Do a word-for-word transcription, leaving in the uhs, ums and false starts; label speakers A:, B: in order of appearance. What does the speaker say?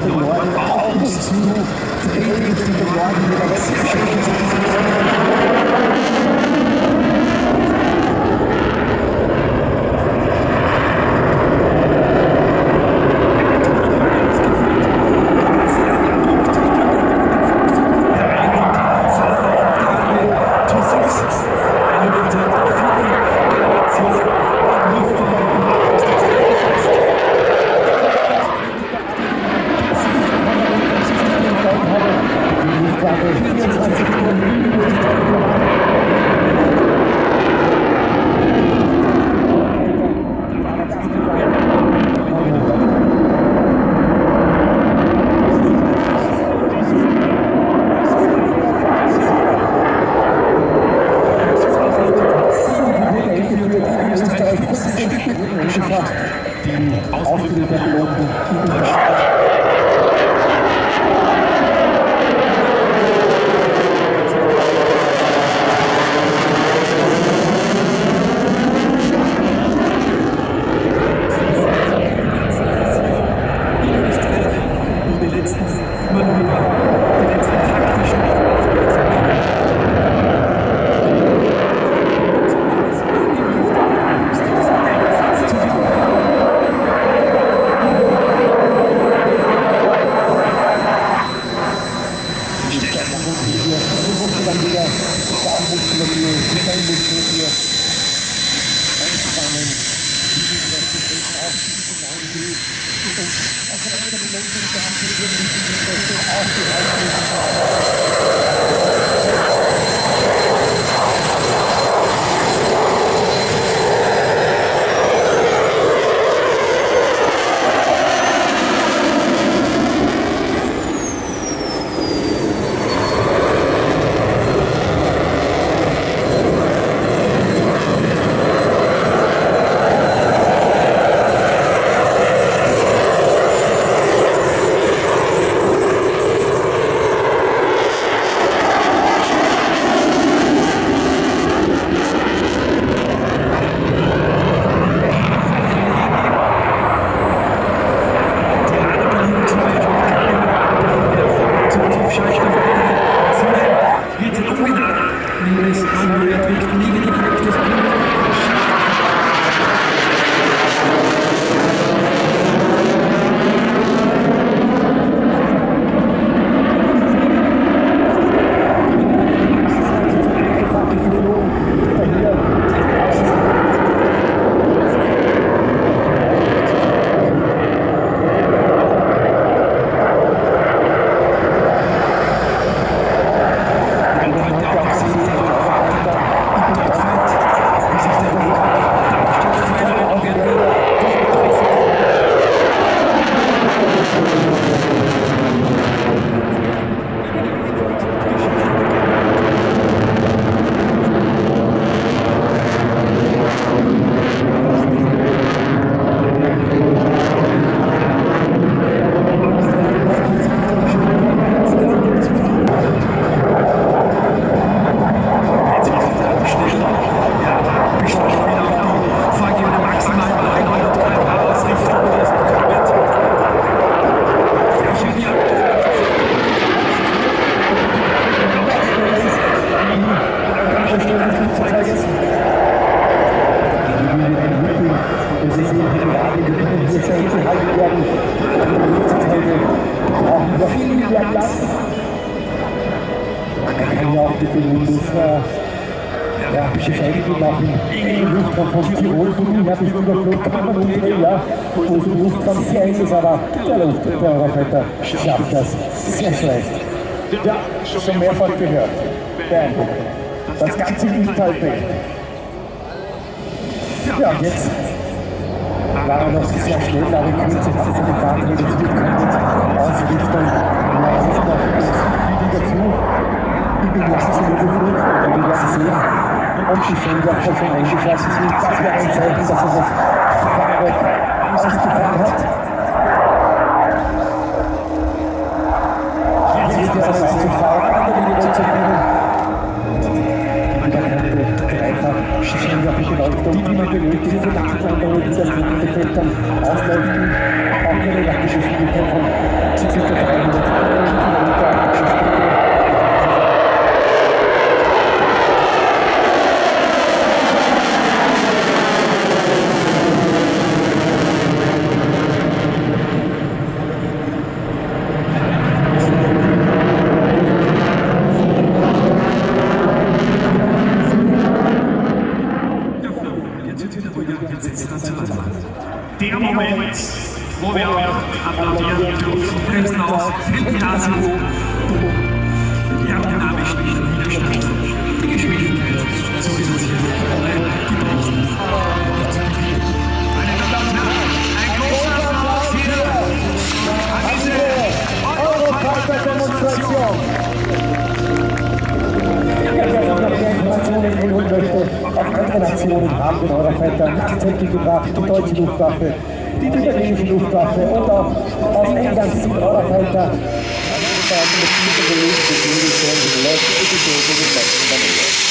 A: Richtung Norden auf uns zu, dreht Richtung Norden wieder weg. Die Ausbildung der Piloten in Deutschland.
B: Von Tirol zu Wien habe ich überflogen, kann man umdrehen, ja, wo es Luftfahrt sehr eng ist, aber der Luft, der Eurofighter schafft das sehr schlecht. Ja, schon mehrfach gehört. Beeindruckend. Das Ganze in Typhoon. Ja, und jetzt war er noch sehr schnell, aber in Kürze hat er die Fahrt reduziert kommt aus Richtung Leipzig wieder zu. Ich bin langsam überflügt, und wir werden sehen, ob die Fänger schon eingeschlossen sind. Das wäre ein Zeichen, dass er das Fahrwerk ausgefahren hat. Jetzt wird er das zu fahren, andere wieder zu nehmen. Und dann kann er dreifach Scheinwerferbeleuchtung, die man benötigt, für Nachbarn, damit das Lichtbefeld dann ausleuchten. Auch eine elektrische Spielkeit von
A: aus Ventilator, aerodynamischen Widerstand, die Geschwindigkeit, sowieso die Bremsen. Meine Damen und Herren, ein großer Applaus hier an diese Eurofighter-Demonstration.
B: Auch andere Nationen haben den Eurofighter nach Zentrum gebracht, die deutsche Luftwaffe, die italienische Luftwaffe und auch aus England sind Eurofighter. Das ist